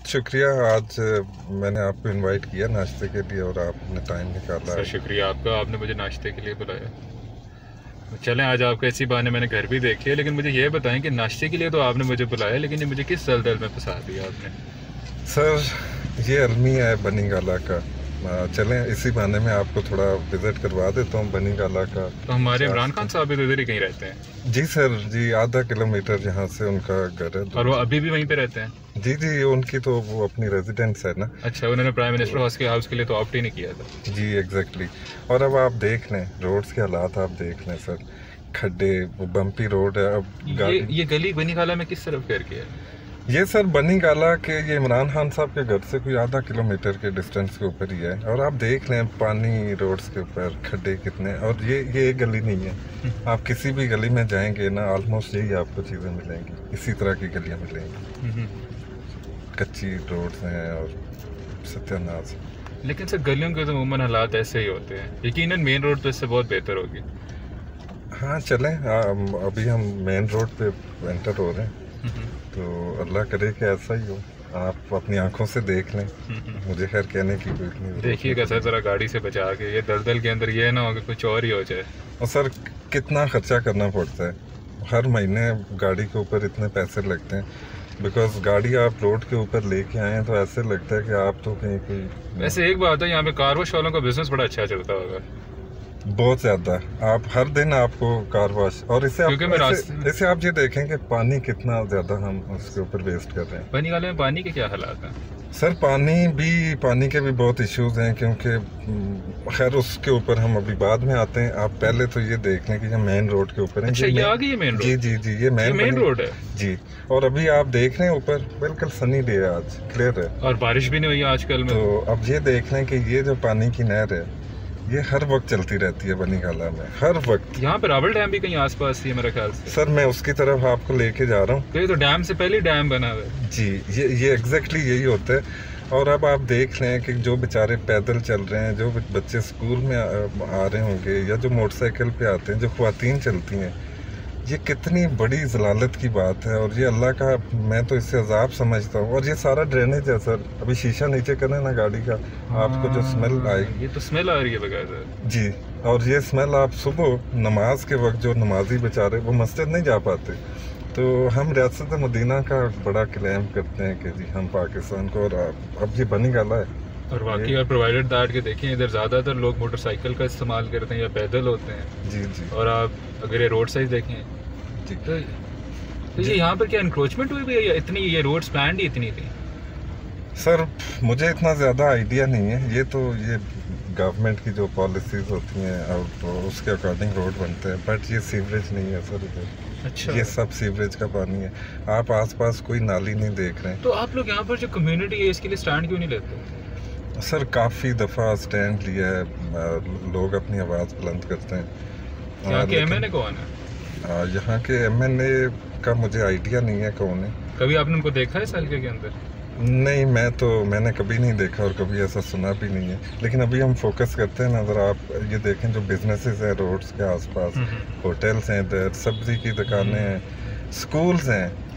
शुक्रिया। आज मैंने आपको इनवाइट किया नाश्ते के लिए और आपने टाइम निकाला। सर शुक्रिया आपका, आपने मुझे नाश्ते के लिए बुलाया। चलें, आज आपका इसी बहाने मैंने घर भी देखी है, लेकिन मुझे ये बताएं कि नाश्ते के लिए तो आपने मुझे बुलाया, लेकिन ये मुझे किस दलदल में फंसा दिया आपने? सर ये अलमी है बनी गाला का। चलें इसी बहाने में आपको थोड़ा विजिट करवा देता हूँ बनी गाला का। तो हमारे इमरान खान साहब भी इधर ही कहीं रहते हैं? जी सर जी, आधा किलोमीटर यहाँ से उनका घर है। और वो अभी भी वहीं पे रहते हैं? जी जी, उनकी तो वो अपनी रेजिडेंस है ना। अच्छा, उन्होंने प्राइम मिनिस्टर हाउस के लिए तो ऑप्ट ही नहीं किया था। जी एग्जैक्टली। और अब आप देख लें रोड्स के हालात, आप देख लें सर, खड्डे, वो बम्पी रोड है। अब ये गली बनी गाला में किस तरफ करके है? ये सर बनी गाला के ये इमरान खान साहब के घर से कोई आधा किलोमीटर के डिस्टेंस के ऊपर ही है। और आप देख लें पानी रोड्स के ऊपर, खड्डे कितने। और ये एक गली नहीं है, आप किसी भी गली में जाएंगे ना ऑलमोस्ट यही आपको चीज़ें मिलेंगी, इसी तरह की गलियां मिलेंगी। कच्ची रोड्स हैं और सत्यानाश। लेकिन सर गलियों के तो अमूमन हालात ऐसे ही होते हैं, यकीनन मेन रोड तो इससे बहुत बेहतर होगी। हाँ चलें, अभी हम मेन रोड पे एंटर हो रहे हैं, तो अल्लाह करे कि ऐसा ही हो। आप अपनी आंखों से देख लें, मुझे खैर कहने की कोई नहीं। देखिएगा सर ज़रा गाड़ी से बचा के, ये दलदल के अंदर ये ना हो कि कुछ और ही हो जाए। और सर कितना खर्चा करना पड़ता है, हर महीने गाड़ी के ऊपर इतने पैसे लगते हैं। बिकॉज गाड़ी आप रोड के ऊपर लेके आए हैं तो ऐसे लगता है कि आप तो कहीं कोई। वैसे एक बात है, यहाँ पे कार वॉश वालों का बिजनेस बड़ा अच्छा चलता होगा। बहुत ज्यादा, आप हर दिन आपको कार वॉश। और इसे आप ये देखें कि पानी कितना ज्यादा हम उसके ऊपर वेस्ट कर रहे हैं। बनी गाले में पानी के क्या हालात हैं? सर पानी के भी बहुत इश्यूज हैं, क्योंकि खैर उसके ऊपर हम अभी बाद में आते हैं। आप पहले तो ये देख लें कि ये मेन रोड के ऊपर है। अच्छा, ये आ गई मेन रोड? जी जी जी, ये मेन रोड है जी। और अभी आप देख रहे हैं ऊपर बिल्कुल सनी डे है, आज क्लियर है और बारिश भी नहीं हुई आजकल में। तो अब ये देख लें कि ये जो पानी की नहर है ये हर वक्त चलती रहती है बनी गाला में, हर वक्त। यहाँ पे रावल डैम भी कहीं आसपास ही है मेरे ख्याल से। सर मैं उसकी तरफ आपको लेके जा रहा हूँ। तो ये तो डैम से पहले डैम बना हुआ है। जी, ये एग्जैक्टली यही होता है। और अब आप देख रहे हैं कि जो बेचारे पैदल चल रहे हैं, जो बच्चे स्कूल में आ रहे होंगे, या जो मोटरसाइकिल पे आते हैं, जो ख्वातीन चलती हैं, ये कितनी बड़ी जलालत की बात है। और ये अल्लाह का, मैं तो इससे अजाब समझता हूँ। और ये सारा ड्रेनेज है सर। अभी शीशा नीचे करें ना गाड़ी का, आपको जो स्मेल आएगी, ये तो स्मेल आ रही है बगैर जी। और ये स्मेल आप सुबह नमाज के वक्त, जो नमाजी बेचारे वो मस्जिद नहीं जा पाते, तो हम रियासत मदीना का बड़ा क्लेम करते हैं कि जी हम पाकिस्तान को। और अब ये बनी गाला है। और बाकी और प्रोवाइडेड दैट के देखें, इधर ज़्यादातर लोग मोटरसाइकिल का इस्तेमाल करते हैं या पैदल होते हैं। जी जी। और आप अगर ये रोड साइज देखें जी, तो ये यहाँ पर क्या इंक्रोचमेंट हुई हुई है या इतनी ये रोड स्पैंड ही इतनी थी? सर मुझे इतना ज़्यादा आइडिया नहीं है। ये तो ये गवर्नमेंट की जो पॉलिसीज होती हैं और तो उसके अकॉर्डिंग रोड बनते हैं। बट ये सीवरेज नहीं है सर इधर। अच्छा, ये सब सीवरेज का पानी है। आप आसपास कोई नाली नहीं देख रहे हैं। तो आप लोग यहाँ पर जो कम्युनिटी है इसके लिए स्टैंड क्यों नहीं लेते? सर काफ़ी दफ़ा स्टैंड लिया है, लोग अपनी आवाज़ बुलंद करते हैं। यहाँ के एमएनए कौन है? यहाँ के एमएनए का मुझे आइडिया नहीं है कौन है। कभी आपने उनको देखा है इस हल्के के अंदर? नहीं, मैंने कभी नहीं देखा और कभी ऐसा सुना भी नहीं है। लेकिन अभी हम फोकस करते हैं ना, अगर आप ये देखें जो बिजनेसेस हैं रोड्स के आसपास, होटल्स हैं इधर, सब्जी की दुकानें हैं, स्कूल्स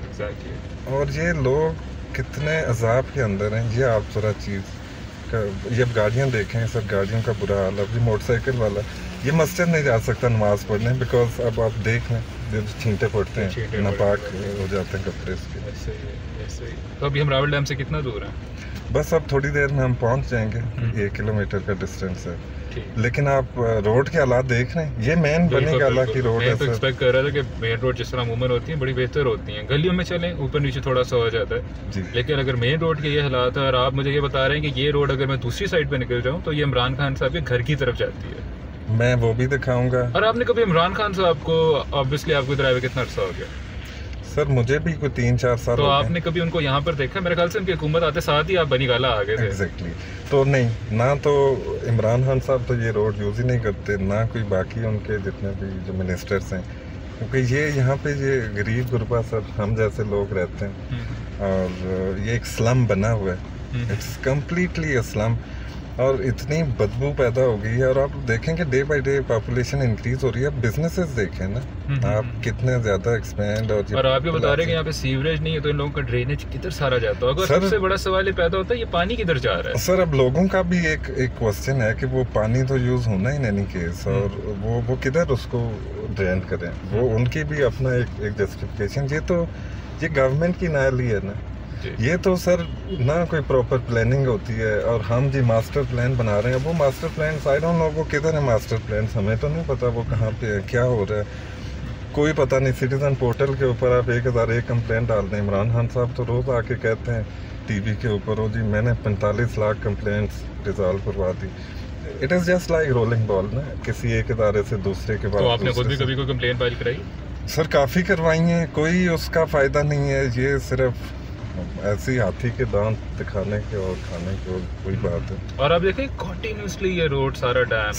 हैं। और ये लोग कितने अजाब के अंदर हैं, ये आप जरा चीज़ का। ये अब गाड़ियाँ देखें सर, गाड़ियों का बुरा हाल। अभी मोटरसाइकिल वाला ये मस्जिद नहीं जा सकता नमाज पढ़ने, बिकॉज अब आप देख लें जो छींटे पड़ते हैं, नापाक हो जाते हैं कपड़े उसके। ऐसे ही। तो अभी हम रावल डैम से कितना दूर हैं? बस अब थोड़ी देर में हम पहुंच जाएंगे। 1 किलोमीटर का डिस्टेंस है। लेकिन आप रोड के हालात देख रहे हैं, ये मेन बनी गाला की रोड है। मैं तो एक्सपेक्ट कर रहा था कि मेन रोड जिस तरह अमूमन होती है बड़ी बेहतर होती हैं, गलियों में चलें ऊपर नीचे थोड़ा सा हो जाता है जी। लेकिन अगर मेन रोड के ये हालात है और आप मुझे ये बता रहे हैं कि ये रोड अगर मैं दूसरी साइड पे निकल जाऊँ तो ये इमरान खान साहब के घर की तरफ जाती है, मैं वो भी दिखाऊंगा। और आपने कभी इमरान खान साहब को, ऑब्वियसली आपको इधर आए कितना अर्सा हो गया? सर मुझे भी कोई 3-4 साल। तो आपने कभी उनको यहाँ पर देखा? मेरे ख्याल से उनकी हुकूमत आते साथ ही आप बनी गाला आ गए थे। एग्जैक्टली। तो नहीं ना, तो इमरान खान साहब तो ये रोड यूज़ ही नहीं करते, ना कोई बाकी उनके जितने भी जो मिनिस्टर्स हैं, क्योंकि ये यहाँ पे ये गरीब गुरबा सर हम जैसे लोग रहते हैं। और ये एक स्लम बना हुआ है, इट्स कम्प्लीटली अ स्लम। और इतनी बदबू पैदा हो गई है। और आप देखेंगे day by day population increase हो रही है। बिजनेसेस देखें ना आप कितने ज्यादा एक्सपेंड। और आप ये बता रहे हैं कि यहाँ पे सीवरेज नहीं है तो इन लोगों का ड्रेनेज किधर सारा जाता होगा। सबसे बड़ा सवाल ये पैदा होता है, ये पानी किधर जा रहा है? सर अब लोगों का भी एक क्वेश्चन है कि वो पानी तो यूज होना ही नहीं केस, और वो किधर उसको ड्रेन करें, वो उनकी भी अपना एक जस्टिफिकेशन। ये गवर्नमेंट की नाली है ना, ये तो सर ना कोई प्रॉपर प्लानिंग होती है। और हम जी मास्टर प्लान बना रहे हैं, वो master plan I don't know वो किधर है मास्टर प्लान, हमें तो नहीं पता वो कहाँ पे है, क्या हो रहा है, कोई पता नहीं। सिटीजन पोर्टल के ऊपर आप 1001 कंप्लेंट डाल दें। इमरान खान साहब तो रोज आके कहते हैं टीवी के ऊपर, हो जी मैंने 45 लाख कंप्लेंट्स रिजॉल्व करवा दी। It is just like rolling ball ना, किसी एक इदारे से दूसरे के बाद। तो आपने खुद भी कभी कोई कंप्लेंट फाइल कराई? सर काफ़ी करवाई हैं, कोई उसका फ़ायदा नहीं है। ये सिर्फ ऐसी हाथी के दांत दिखाने के और खाने की कोई बात है। और आप देखें कंटिन्यूसली ये रोड सारा डैम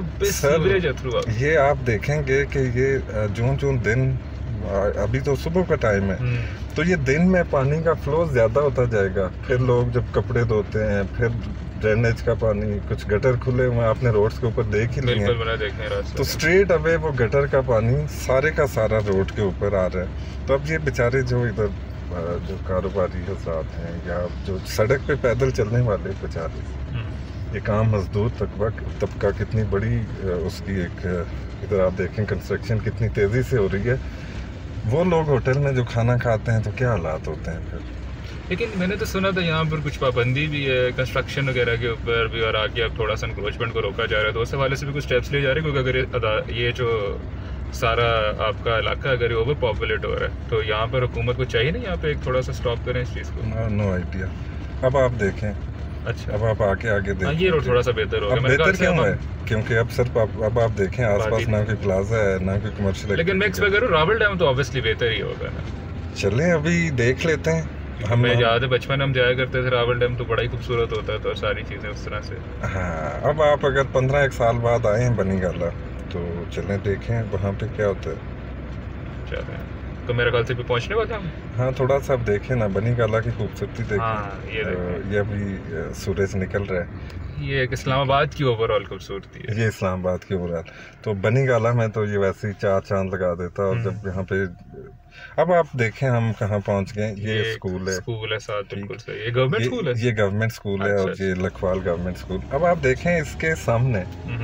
सर ये आप देखेंगे कि ये जून दिन, अभी तो सुबह का टाइम है, तो ये दिन में पानी का फ्लो ज्यादा होता जाएगा। फिर लोग जब कपड़े धोते हैं, फिर ड्रेनेज का पानी, कुछ गटर खुले हुए आपने रोड्स के ऊपर देख ही लिए, तो स्ट्रेट अवे वो गटर का पानी सारे का सारा रोड के ऊपर आ रहा है। तो अब ये बेचारे जो इधर जो कारोबारी हजरात हैं या जो सड़क पे पैदल चलने वाले बेचारे, ये काम मजदूर तबका कितनी बड़ी उसकी एक, इधर आप देखें कंस्ट्रक्शन कितनी तेज़ी से हो रही है, वो लोग होटल में जो खाना खाते हैं तो क्या हालात होते हैं फिर। लेकिन मैंने तो सुना था यहाँ पर कुछ पाबंदी भी है कंस्ट्रक्शन वगैरह के ऊपर भी, और आगे अब थोड़ा सा इंक्रोचमेंट को रोका जा रहा है, तो उस हवाले से भी कुछ स्टेप्स लिए जा रहे हैं, क्योंकि अगर ये जो सारा आपका इलाका अगर ओवर पॉपुलेट हो रहा है तो यहाँ पर हुकूमत को चाहिए नहीं यहाँ पे एक थोड़ा सा स्टॉप करें इस चीज़ को। No idea. अब आप देखें, अच्छा अब आप आगे देखें, ये रोड थोड़ा सा बेहतर हो गया। बेहतर क्यों है? क्योंकि अब सर अब आप देखें आसपास ना कोई प्लाजा है ना कोई कमर्शियल। लेकिन मैं एक्सपेक्ट करूँ रावल डैम तो ऑब्वियसली बेहतर ही होगा ना। चलें अभी देख लेते हैं। हमें याद है बचपन हम जाया करते थे रावल डैम, तो बड़ा ही खूबसूरत होता था और सारी चीज़ें उस तरह से। हाँ अब आप अगर 15 साल बाद आए हैं बनी गाला तो चलें देखें वहाँ पे क्या होता है। चलें तो मेरे ख्याल से भी पहुँचने वाले हम। हाँ थोड़ा सा आप देखें ना बनी गाला की खूबसूरती देखें। हाँ, ये अभी सूरज निकल रहा है। ये एक इस्लामाबाद की ओवरऑल खूबसूरती है। ये इस्लामाबाद की ओवरऑल, तो बनी गाला में तो ये वैसे ही 4 चांद लगा देता। और जब यहाँ पे अब आप देखें हम कहाँ पहुँच गए। ये स्कूल है साथ, बिल्कुल सही। ये गवर्नमेंट स्कूल है, ये गवर्नमेंट स्कूल है। और ये लखवाल गवर्नमेंट स्कूल। अब आप देखें इसके सामने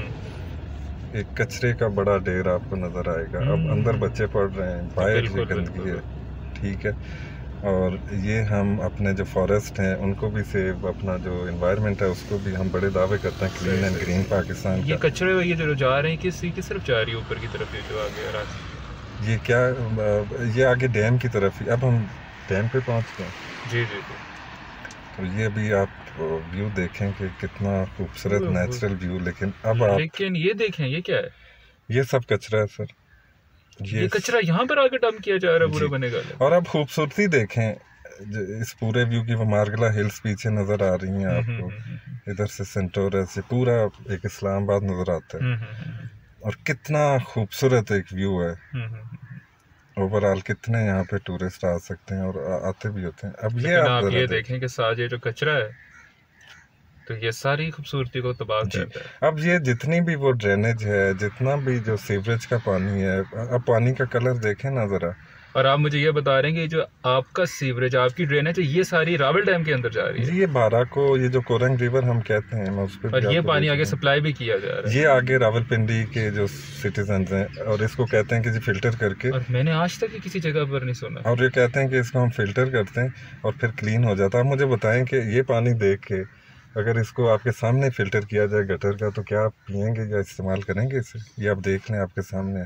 एक कचरे का बड़ा ढेर आपको नजर आएगा। अब अंदर बच्चे पढ़ रहे हैं, बाहर ये गंदगी है, ठीक है। और ये हम अपने जो फॉरेस्ट हैं उनको भी सेव, अपना जो एनवायरनमेंट है उसको भी हम बड़े दावे करते हैं क्लीन एंड ग्रीन पाकिस्तान। ये कचरे ये जो जा रहे हैं किस तरफ जा रही है? ऊपर की तरफ, ये जो आगे रास्ता, ये क्या, ये आगे डैम की तरफ ही। अब हम डैम पे पहुंच गए। जी। तो ये भी आप व्यू देखें कि कितना खूबसूरत नेचुरल व्यू। लेकिन ये देखें, ये क्या है? ये सब कचरा है सर। ये कचरा यहाँ पर आके डंप किया जा रहा है पूरे बनेगा। और अब खूबसूरती देखें इस पूरे व्यू की। वो मार्गला हिल्स पीछे नजर आ रही हैं आपको, इधर से सेंटोरस से पूरा एक इस्लामाबाद नजर आता है। और कितना खूबसूरत एक व्यू है। ओवरऑल कितने यहाँ पे टूरिस्ट आ सकते हैं और आते भी होते हैं। अब ये आप ये देखें कि साथ ये जो कचरा है तो ये सारी खूबसूरती को तबाह करता है। अब ये जितनी भी वो ड्रेनेज है, जितना भी जो सीवरेज का पानी है, अब पानी का कलर देखें ना जरा। और आप मुझे ये बता रहे हैं कि जो आपका सीवरेज, आपकी ड्रेनेज है, ये सारी रावल डैम के अंदर जा रही है? ये बारा को, ये जो कोरंग रिवर हम कहते हैं, मैं उस पर। और ये पानी आगे सप्लाई भी किया जा रहा है। ये आगे रावलपिंडी के जो सिटीजन हैं और इसको कहते हैं कि जी फिल्टर करके। और मैंने आज तक किसी जगह पर नहीं सुना। और ये कहते हैं कि इसको हम फिल्टर करते हैं और फिर क्लीन हो जाता है। आप मुझे बताएं कि ये पानी देख के अगर इसको आपके सामने फिल्टर किया जाए गटर का, तो क्या आप पियेंगे या इस्तेमाल करेंगे इसे? ये आप देख लें आपके सामने।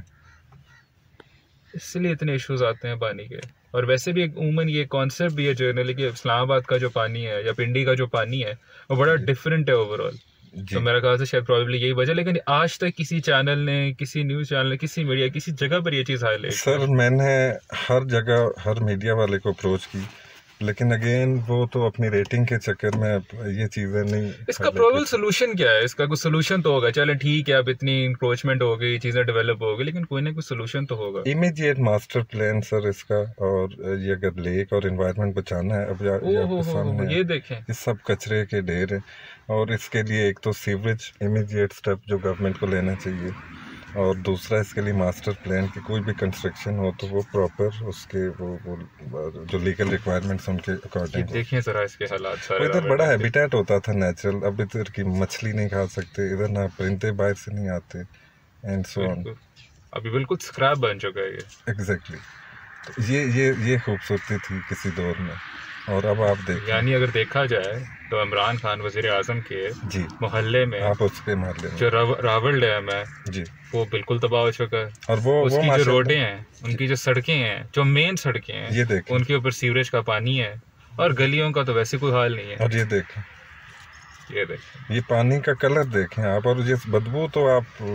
इसलिए इतने इश्यूज आते हैं पानी के। और वैसे भी उमूमन ये कॉन्सेप्ट भी है जनरली कि इस्लामाबाद का जो पानी है या पिंडी का जो पानी है वो बड़ा डिफरेंट है ओवरऑल। तो मेरा ख्याल से शायद प्रॉब्ली यही वजह। लेकिन आज तक किसी चैनल ने, किसी न्यूज़ चैनल ने, किसी मीडिया, किसी जगह पर ये चीज़ हाईलाइट। सर मैंने हर जगह हर मीडिया वाले को अप्रोच की, लेकिन अगेन वो तो अपनी रेटिंग के चक्कर में ये चीजें नहीं। इसका प्रोबेबल सोल्यूशन क्या है? इसका कोई सोल्यूशन तो होगा। चले ठीक है, अब इतनी इंक्रोचमेंट हो गई, चीजें डेवलप हो गई, लेकिन कोई ना कोई सोल्यूशन तो होगा। इमीडिएट मास्टर प्लान सर इसका, और ये अगर लेक और एनवायरनमेंट बचाना है, अब आपके सामने ये देखें, ये सब कचरे के ढेर है, और इसके लिए एक तो सीवरेज इमीडिएट स्टेप जो गवर्नमेंट को लेना चाहिए, और दूसरा इसके लिए मास्टर प्लान की कोई भी कंस्ट्रक्शन हो तो वो प्रॉपर उसके वो जो लीगल रिक्वायरमेंट्स उनके अकॉर्डिंग। देखिए जरा इसके हालात सारे। इधर बड़ा हैबिटेट होता था नेचुरल, अब इधर की मछली नहीं खा सकते, इधर ना परिंदे बाहर से नहीं आते, एंड सो ऑन। अभी बिल्कुल स्क्रैप बन चुका है ये। एग्जैक्टली। तो ये खूबसूरती थी किसी दौर में, और अब आप देखें, यानी अगर देखा जाए तो इमरान खान वजीर आजम के जी मोहल्ले में, आप उसके मोहल्ले में जो रावल डैम है जी, वो बिल्कुल तबाह हो चुका है। और वो उसकी जो रोडें हैं, उनकी जो सड़कें हैं, जो मेन सड़कें हैं, ये देखें, उनके ऊपर सीवरेज का पानी है, और गलियों का तो वैसे कोई हाल नहीं है। और ये देखें, ये पानी का कलर देखें आप, और ये बदबू तो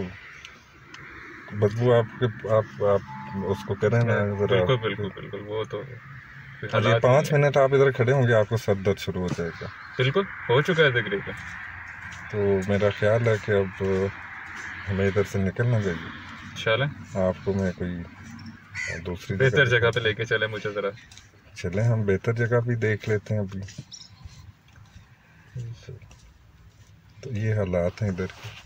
आप उसको करें ना जरा। बिल्कुल वो तो। और ये 5 मिनट आप इधर खड़े होंगे, आपको सर दर्द शुरू हो जाएगा। बिल्कुल हो चुका है तकरीबन। तो मेरा ख्याल है कि अब हमें इधर से निकलना चाहिए। चलें, आपको मैं कोई दूसरी बेहतर जगह पे लेके चले मुझे जरा। चले, हम बेहतर जगह भी देख लेते हैं अभी। तो ये हालात हैं इधर के।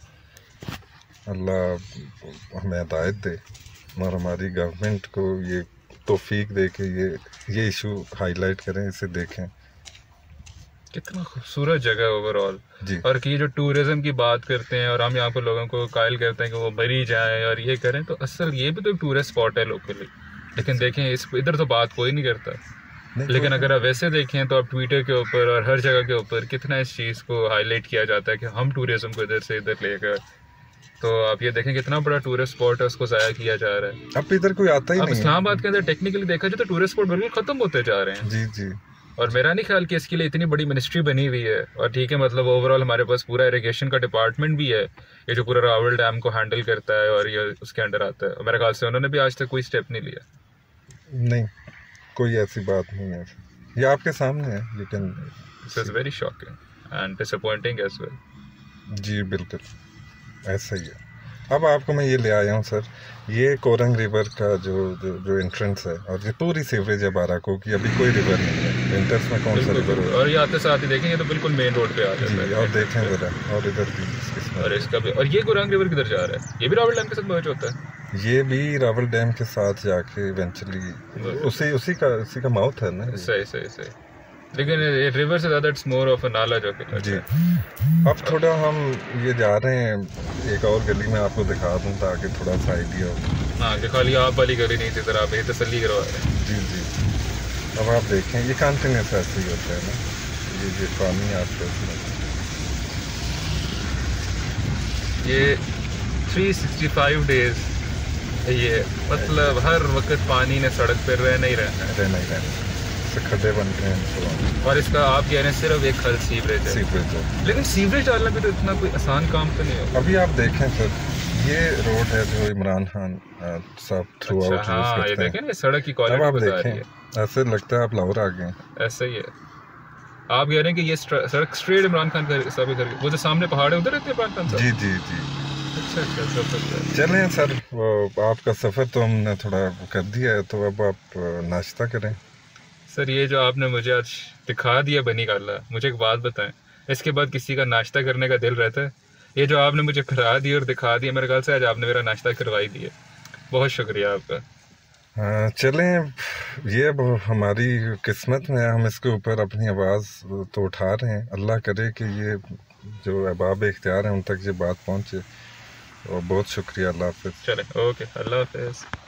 अल्लाह हमें हिदायत दे और हमारी गवर्नमेंट को ये तौफीक दे के ये इशू हाईलाइट करें, इसे देखें। कितना खूबसूरत जगह है ओवरऑल। और कि ये जो टूरिज्म की बात करते हैं और हम यहाँ पर लोगों को कायल करते हैं कि वो मरी जाएं और ये करें, तो असल ये भी तो एक टूरिस्ट स्पॉट है लोकली। लेकिन देखें इधर तो बात कोई नहीं करता। लेकिन अगर आप वैसे देखें तो आप ट्विटर के ऊपर और हर जगह के ऊपर कितना इस चीज़ को हाईलाइट किया जाता है कि हम टूरिज्म को इधर से इधर लेकर। तो आप ये देखें कितना बड़ा टूरिस्ट स्पॉट है, उसको ज़ाया किया जा रहा है। अब इधर कोई आता ही नहीं। इस्लामाबाद के अंदर टेक्निकली देखा जाए तो टूरिस्ट स्पॉट बिल्कुल खत्म होते जा रहे हैं। जी जी। और मेरा नहीं ख्याल कि इसके लिए इतनी बड़ी मिनिस्ट्री बनी हुई है। और ठीक है, मतलब ओवरऑल हमारे पास पूरा इरिगेशन का डिपार्टमेंट भी है, ये जो पूरा रावल डैम को हैंडल करता है और ये उसके अंडर आता है। और मेरे ख्याल से उन्होंने भी आज तक कोई स्टेप नहीं लिया। नहीं, कोई ऐसी बात नहीं है, ये आपके सामने है। You can, it's very shocking and disappointing as well. जी बिल्कुल ऐसा ही है। अब आपको मैं ये ले आया हूँ सर, ये कोरंग रिवर का जो एंट्रेंस है, और ये पूरी सीवरेज है बाराको की। अभी कोई रिवर नहीं है, विंटर्स में कौन सा रिवर है। और ये आते साथ ही देखेंगे तो बिल्कुल मेन रोड पे आ जाता है। और देखें जरा, और इधर भी और इसका भी, और ये कोरंग रिवर किधर जा रहा है? ये भी रावल डैम के साथ मर्ज होता है। ये भी रावल डैम के साथ जाके इवेंचुअली उसी का माउथ है ना। सही। लेकिन रिवर से ज़्यादा इट्स मोर ऑफ अ नाला जो कि। जी। अब थोड़ा हम ये जा रहे हैं एक और गली में, आपको दिखा दूं ताकि थोड़ा सा आइडिया हो। हाँ, कि खाली आप वाली गली नहीं थी, जरा आप तसल्ली करवा रहे हैं। जी। अब आप देखें, ये कंटिन्यूस ऐसे ही होता है ना, ये पानी आपको ये 365 डेज ये मतलब हर वक्त पानी ने सड़क पर रहना ही रहना। खड्डे बनते हैं। और इसका आप कह रहे हैं सिर्फ एक हल सीवरेज है। लेकिन सीवरेज डालना भी तो इतना कोई आसान काम तो नहीं होगा। अभी आप देखें सर, ये रोड है जो इमरान खान साहब थ्रू आउट यूज करते हैं। ये देखें ना, सड़क की क्वालिटी बता रही है। ऐसे लगता है आप लाहौर आ गए। ऐसा ही है। आप कह रहे हैं कि ये सड़क स्ट्रेट इमरान खान का, वो जो सामने पहाड़ है उधर रहते हैं इमरान खान साहब? जी। अच्छा। चलें सर, आपका सफ़र तो हमने थोड़ा कर दिया है, तो अब आप नाश्ता करें। सर, ये जो आपने मुझे आज दिखा दिया बनी काला, मुझे एक बात बताएं, इसके बाद किसी का नाश्ता करने का दिल रहता है? ये जो आपने मुझे करा दिया और दिखा दिया, मेरे ख्याल से आज आपने मेरा नाश्ता करवाई दिया। बहुत शुक्रिया आपका। चलें, ये हमारी किस्मत में है, हम इसके ऊपर अपनी आवाज़ तो उठा रहे हैं। अल्लाह करे कि ये जो अहबाब इख्तियार हैं उन तक ये बात पहुँचे। और बहुत शुक्रिया। अल्लाह हाफ़िज़। चलें, ओके, अल्लाह हाफ़िज़।